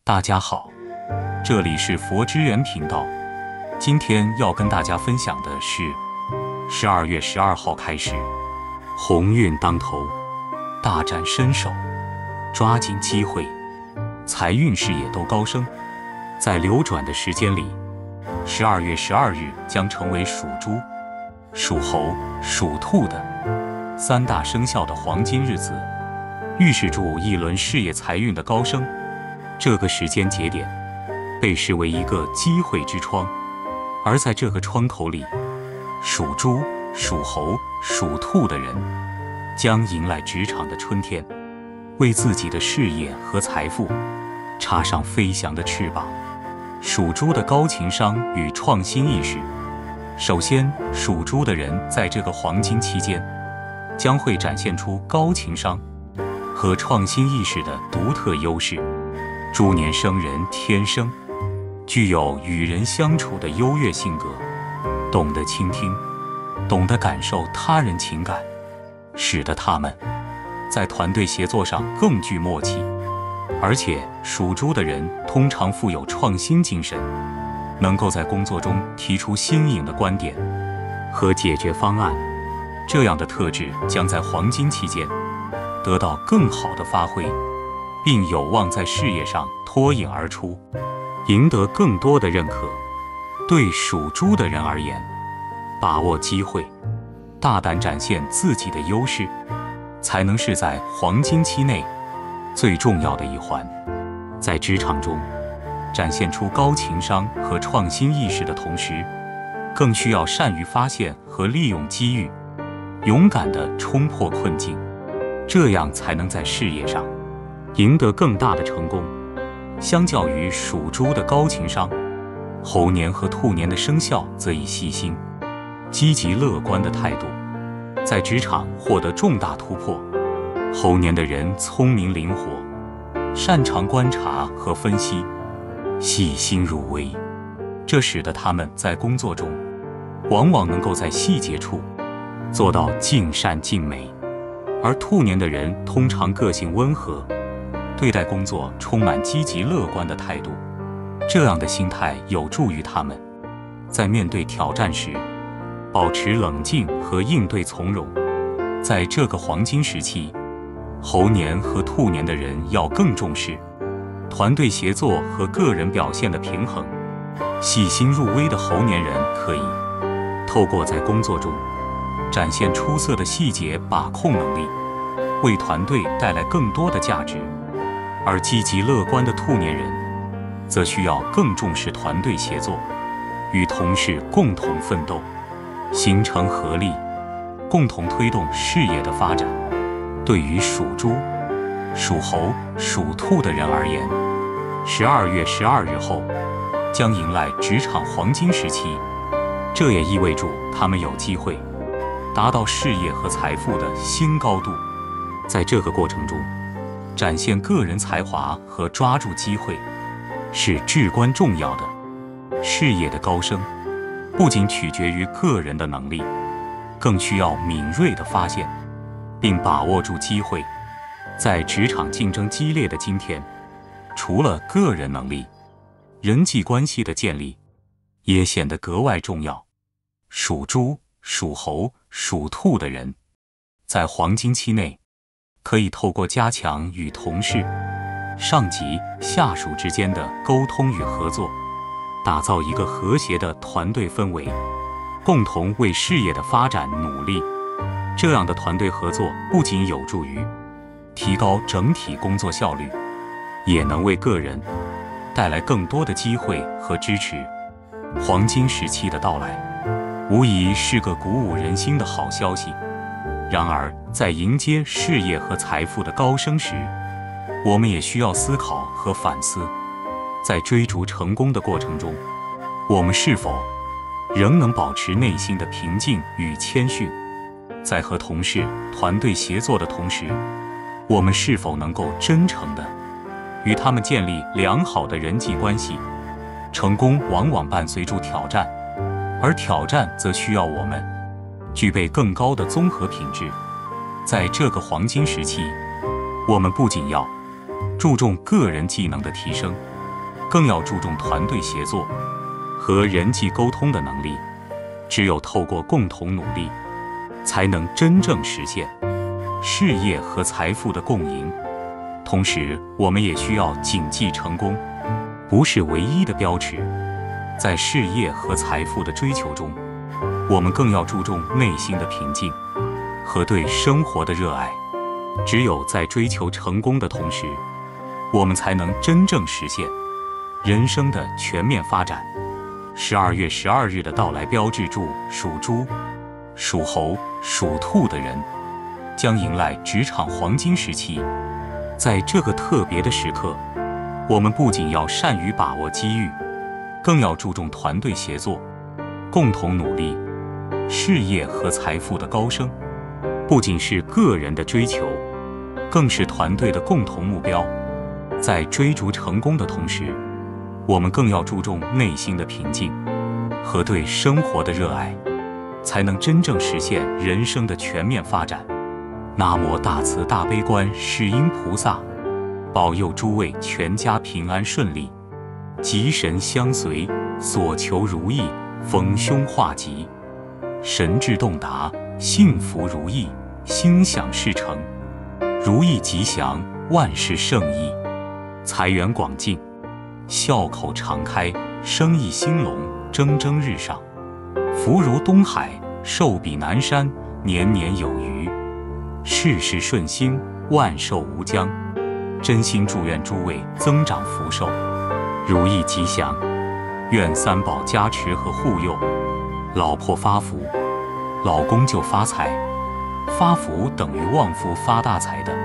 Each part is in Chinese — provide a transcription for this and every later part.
大家好，这里是佛之源频道。今天要跟大家分享的是12月12号开始，鸿运当头，大展身手，抓紧机会，财运事业都高升。在流转的时间里，12月12日将成为属猪、属猴、属兔的三大生肖的黄金日子，预示住一轮事业财运的高升。这个时间节点被视为一个机会之窗，而在这个窗口里，属猪、属猴、属兔的人将迎来职场的春天，为自己的事业和财富插上飞翔的翅膀。属猪的高情商与创新意识。首先，属猪的人在这个黄金期间将会展现出高情商和创新意识的独特优势。猪年生人天生具有与人相处的优越性格，懂得倾听，懂得感受他人情感，使得他们在团队协作上更具默契。而且属猪的人通常富有创新精神，能够在工作中提出新颖的观点和解决方案，这样的特质将在黄金期间得到更好的发挥，并有望在事业上脱颖而出，赢得更多的认可。对属猪的人而言，把握机会，大胆展现自己的优势，才能是在黄金期内最重要的一环。在职场中展现出高情商和创新意识的同时，更需要善于发现和利用机遇，勇敢地冲破困境，这样才能在事业上赢得更大的成功。相较于属猪的高情商，猴年和兔年的生肖则以细心、积极乐观的态度在职场获得重大突破。猴年的人聪明灵活，擅长观察和分析，细心入微，这使得他们在工作中往往能够在细节处做到尽善尽美。而兔年的人通常个性温和，对待工作充满积极乐观的态度，这样的心态有助于他们在面对挑战时保持冷静和应对从容。在这个黄金时期，猴年和兔年的人要更重视团队协作和个人表现的平衡。细心入微的猴年人可以透过在工作中展现出色的细节把控能力，为团队带来更多的价值。而积极乐观的兔年人则需要更重视团队协作，与同事共同奋斗，形成合力，共同推动事业的发展。对于属猪、属猴、属兔的人而言，12月12日后将迎来职场黄金时期，这也意味着他们有机会达到事业和财富的新高度。在这个过程中，展现个人才华和抓住机会是至关重要的。事业的高升不仅取决于个人的能力，更需要敏锐的发现并把握住机会。在职场竞争激烈的今天，除了个人能力，人际关系的建立也显得格外重要。属猪、属猴、属兔的人在黄金期内可以透过加强与同事、上级、下属之间的沟通与合作，打造一个和谐的团队氛围，共同为事业的发展努力。这样的团队合作不仅有助于提高整体工作效率，也能为个人带来更多的机会和支持。黄金时期的到来无疑是个鼓舞人心的好消息。然而，在迎接事业和财富的高升时，我们也需要思考和反思，在追逐成功的过程中，我们是否仍能保持内心的平静与谦逊？在和同事、团队协作的同时，我们是否能够真诚地与他们建立良好的人际关系？成功往往伴随着挑战，而挑战则需要我们具备更高的综合品质。在这个黄金时期，我们不仅要注重个人技能的提升， 更要注重团队协作和人际沟通的能力。只有透过共同努力，才能真正实现事业和财富的共赢。同时，我们也需要谨记，成功不是唯一的标尺。在事业和财富的追求中，我们更要注重内心的平静和对生活的热爱。只有在追求成功的同时，我们才能真正实现人生的全面发展。12月12日的到来标志着属猪、属猴、属兔的人将迎来职场黄金时期。在这个特别的时刻，我们不仅要善于把握机遇，更要注重团队协作，共同努力。事业和财富的高升，不仅是个人的追求，更是团队的共同目标。在追逐成功的同时，我们更要注重内心的平静和对生活的热爱，才能真正实现人生的全面发展。南无大慈大悲观世音菩萨，保佑诸位全家平安顺利，吉神相随，所求如意，逢凶化吉，神志洞达，幸福如意，心想事成，如意吉祥，万事胜意，财源广进，笑口常开，生意兴隆，蒸蒸日上，福如东海，寿比南山，年年有余，事事顺心，万寿无疆。真心祝愿诸位增长福寿，如意吉祥，愿三宝加持和护佑，老婆发福，老公就发财。发福等于旺夫发大财的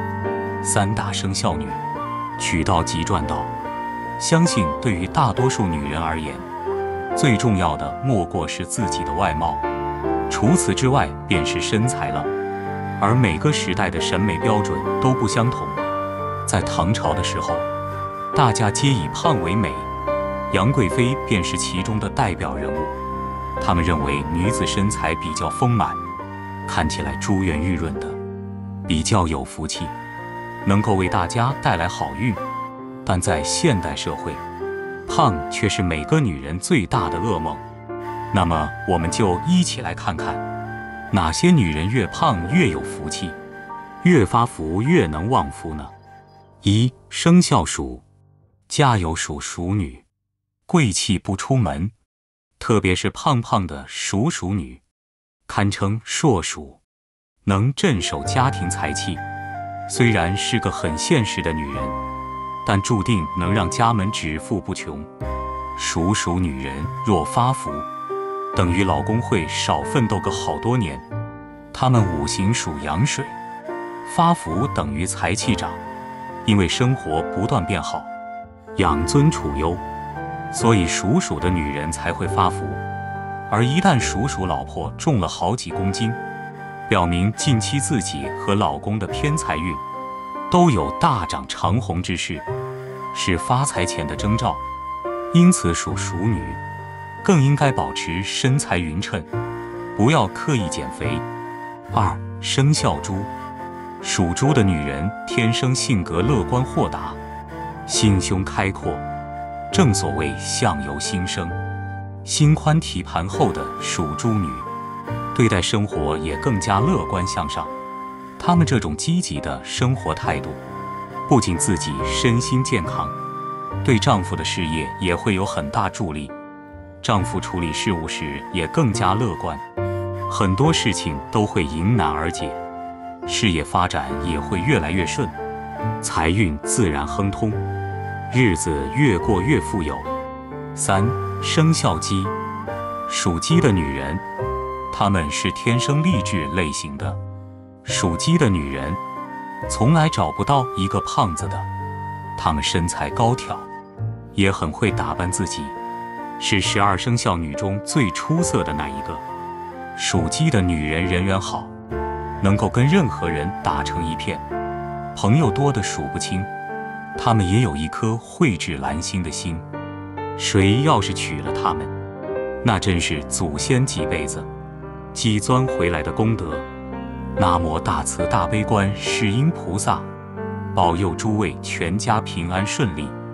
3大生肖女，娶到即赚到。相信对于大多数女人而言，最重要的莫过是自己的外貌，除此之外便是身材了。而每个时代的审美标准都不相同。在唐朝的时候，大家皆以胖为美，杨贵妃便是其中的代表人物。他们认为女子身材比较丰满，看起来珠圆玉润的，比较有福气，能够为大家带来好运。但在现代社会，胖却是每个女人最大的噩梦。那么我们就一起来看看，哪些女人越胖越有福气，越发福越能旺夫呢？1. 生肖属，家有属女，贵气不出门，特别是胖胖的属女，堪称硕属，能镇守家庭财气。虽然是个很现实的女人，但注定能让家门指富不穷。属女人若发福，等于老公会少奋斗个好多年。她们五行属阳水，发福等于财气长，因为生活不断变好，养尊处优，所以属的女人才会发福。而一旦属老婆重了好几公斤，表明近期自己和老公的偏财运都有大涨长红之势，是发财前的征兆。因此属女更应该保持身材匀称，不要刻意减肥。2. 生肖猪，属猪的女人天生性格乐观豁达，心胸开阔，正所谓相由心生。心宽体盘后的属猪女，对待生活也更加乐观向上。她们这种积极的生活态度，不仅自己身心健康，对丈夫的事业也会有很大助力。丈夫处理事务时也更加乐观，很多事情都会迎难而解，事业发展也会越来越顺，财运自然亨通，日子越过越富有。3. 生肖鸡，属鸡的女人，她们是天生丽质类型的。属鸡的女人从来找不到一个胖子的，她们身材高挑，也很会打扮自己，是12生肖女中最出色的那一个。属鸡的女人人缘好，能够跟任何人打成一片，朋友多得数不清。她们也有一颗蕙质兰心的心，谁要是娶了她们，那真是祖先几辈子积钻回来的功德。南无大慈大悲观世音菩萨，保佑诸位全家平安顺利，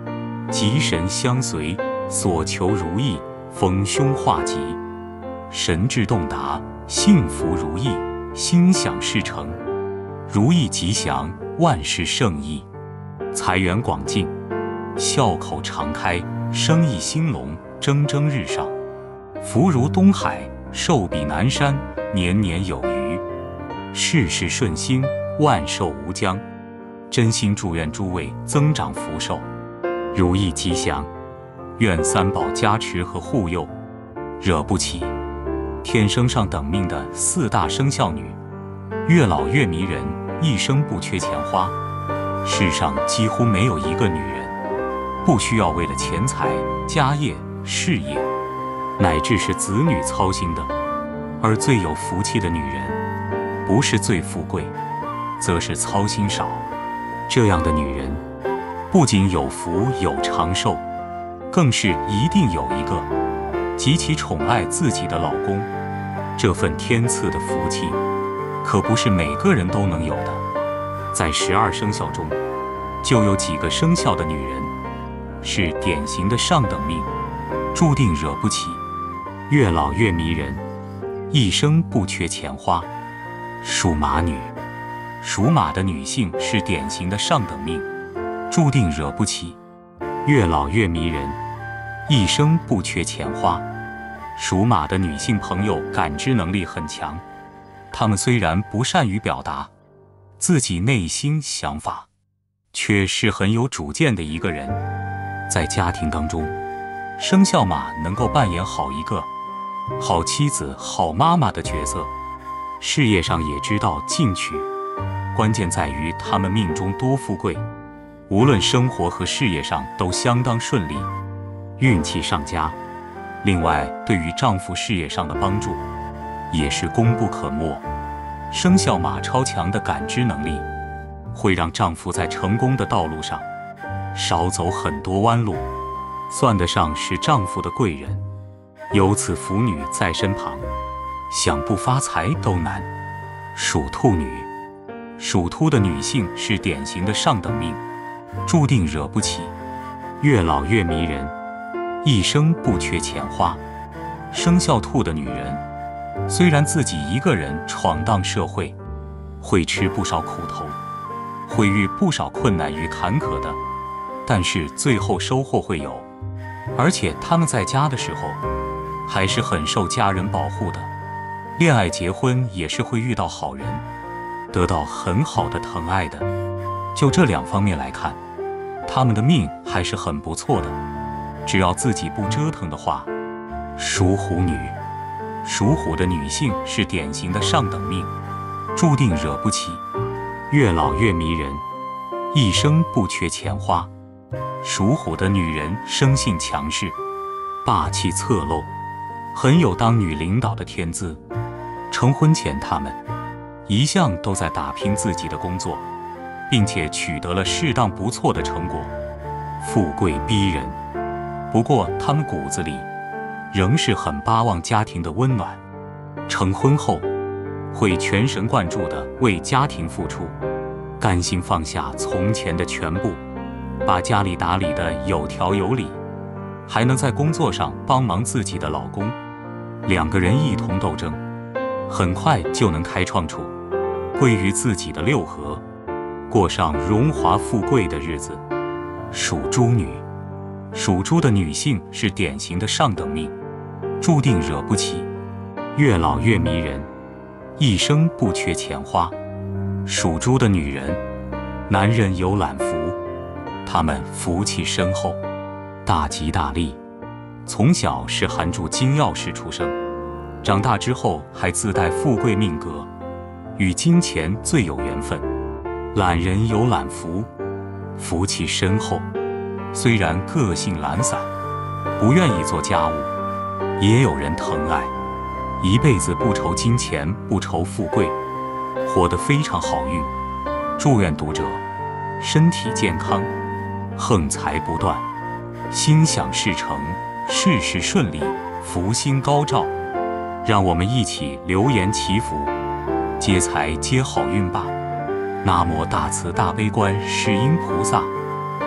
吉神相随，所求如意，逢凶化吉，神志洞达，幸福如意，心想事成，如意吉祥，万事胜意，财源广进，笑口常开，生意兴隆，蒸蒸日上，福如东海，寿比南山，年年有余，事事顺心，万寿无疆。真心祝愿诸位增长福寿，如意吉祥，愿三宝加持和护佑。惹不起，天生上等命的4大生肖女，越老越迷人，一生不缺钱花。世上几乎没有一个女人不需要为了钱财、家业、事业，乃至是子女操心的。而最有福气的女人，不是最富贵，则是操心少。这样的女人，不仅有福有长寿，更是一定有一个极其宠爱自己的老公。这份天赐的福气，可不是每个人都能有的。在12生肖中，就有几个生肖的女人是典型的上等命，注定惹不起，越老越迷人，一生不缺钱花。属马女，属马的女性是典型的上等命，注定惹不起，越老越迷人，一生不缺钱花。属马的女性朋友感知能力很强，她们虽然不善于表达自己内心想法，却是很有主见的一个人。在家庭当中，生肖马能够扮演好一个好妻子、好妈妈的角色，事业上也知道进取。关键在于他们命中多富贵，无论生活和事业上都相当顺利，运气上佳。另外，对于丈夫事业上的帮助，也是功不可没。生肖马超强的感知能力，会让丈夫在成功的道路上少走很多弯路，算得上是丈夫的贵人。有此福女在身旁，想不发财都难。属兔女，属兔的女性是典型的上等命，注定惹不起，越老越迷人，一生不缺钱花。生肖兔的女人，虽然自己一个人闯荡社会，会吃不少苦头，会遇不少困难与坎坷的，但是最后收获会有。而且他们在家的时候，还是很受家人保护的。恋爱结婚也是会遇到好人，得到很好的疼爱的。就这2方面来看，他们的命还是很不错的。只要自己不折腾的话，属虎女，属虎的女性是典型的上等命，注定惹不起，越老越迷人，一生不缺钱花。属虎的女人生性强势，霸气侧漏，很有当女领导的天资。成婚前，她们一向都在打拼自己的工作，并且取得了适当不错的成果，富贵逼人。不过，她们骨子里仍是很巴望家庭的温暖。成婚后，会全神贯注地为家庭付出，甘心放下从前的全部，把家里打理得有条有理，还能在工作上帮忙自己的老公。2个人一同斗争，很快就能开创出归于自己的6合，过上荣华富贵的日子。属猪女，属猪的女性是典型的上等命，注定惹不起，越老越迷人，一生不缺钱花。属猪的女人，男人有揽福，她们福气深厚，大吉大利。从小是含住金钥匙出生，长大之后还自带富贵命格，与金钱最有缘分。懒人有揽福，福气深厚。虽然个性懒散，不愿意做家务，也有人疼爱，一辈子不愁金钱，不愁富贵，活得非常好运。祝愿读者身体健康，横财不断，心想事成，事事顺利，福星高照。让我们一起留言祈福，接财接好运吧。南无大慈大悲观世音菩萨。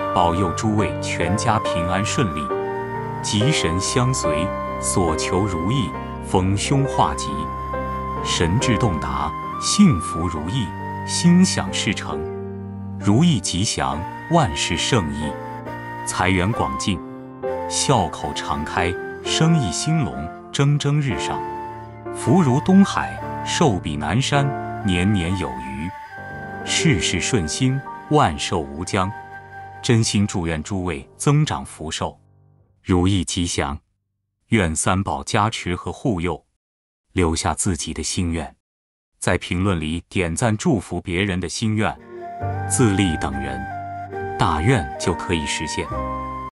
保佑诸位全家平安顺利，吉神相随，所求如意，逢凶化吉，神志洞达，幸福如意，心想事成，如意吉祥，万事胜意，财源广进，笑口常开，生意兴隆，蒸蒸日上，福如东海，寿比南山，年年有余，事事顺心，万寿无疆。真心祝愿诸位增长福寿，如意吉祥，愿三宝加持和护佑。留下自己的心愿，在评论里点赞祝福别人的心愿，自立等人，大愿就可以实现。